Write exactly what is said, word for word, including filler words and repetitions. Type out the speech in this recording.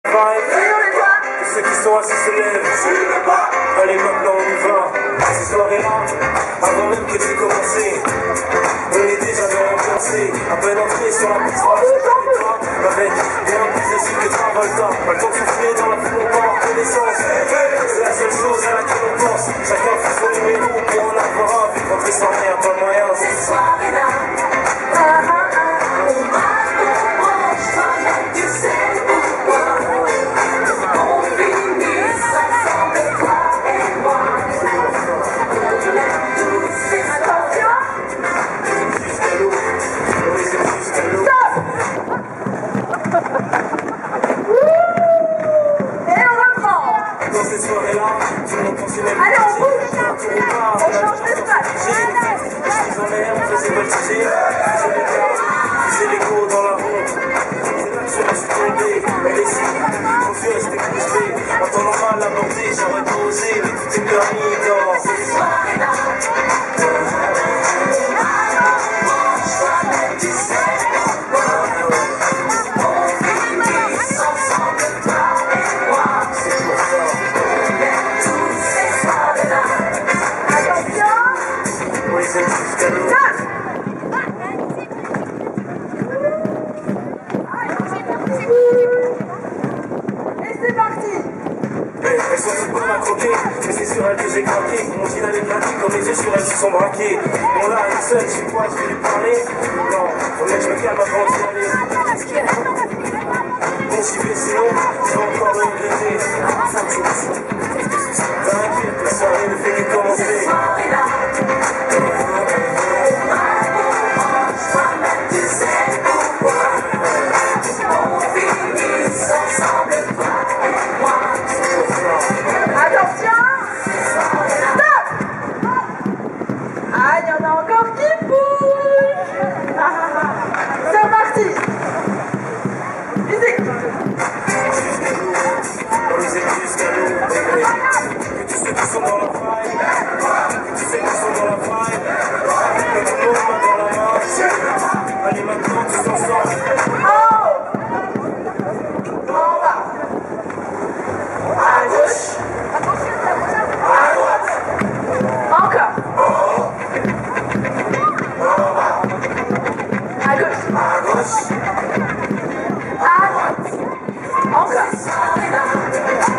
Ceux qui sont assis se lèvent. Allez, maintenant on y va. Ces soirées-là, avant même que tu aies commencé, on est déjà bien ambiancé. À peine entré sur la piste, avec bien plus de cycle que Travolta. Pas le temps de souffler dans la foule, on va avoir connaissance. C'est la seule chose à laquelle on pense. Chacun fait son numéro pour en avoir un. Vu qu'entrer sans rien, pas moyen. Ces soirées-là. Allez, on bouge. On change d'espace. Ils en l'air, on faisait voltiger. C'est l'écho dans la ronde. C'est là que je me suis tombé. Elle est si confuseuse, c'était crispé. En temps normal abordé, j'aurais pas osé. Mais tout est permis dans ces soirées-là. Elles sont toutes bonnes à croquer, mais c'est sur elles que j'ai craqué. Mon jean allait plaquer, comme les yeux sur elles se sont braqués. Bon là, elle est seule, je sais quoi, je vais lui parler. Non, faut bien que je me calme avant d'y aller. Bon, j'y vais, sinon, je vais encore le regretter. T'inquiète, la soirée ne fait que commencer. Allez, maintenant, tous ensemble. À gauche. À droite. Encore. À gauche. À gauche. À droite. Encore.